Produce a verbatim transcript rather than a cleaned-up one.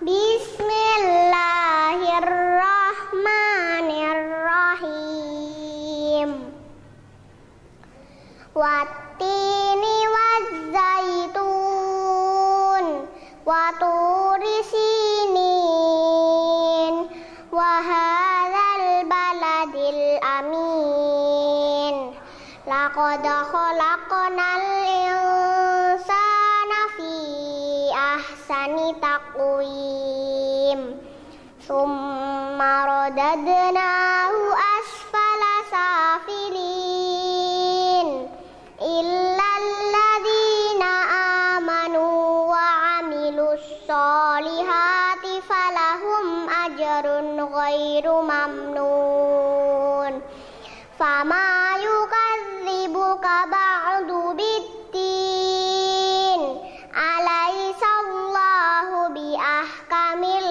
Bismillahirrahmanirrahim. Wattini wazzaitun wa turi sinin wa hadzal baladil amin. Laqad khalaqnal insana fi ahsani taqwim. Summa radadnahu asfala safilin illal ladzina amanu wa amilus solihati falahum ajrun ghairu mamnun. Fama yukadzibuka ba'du biddin, alaysa Allahu bi ahkamil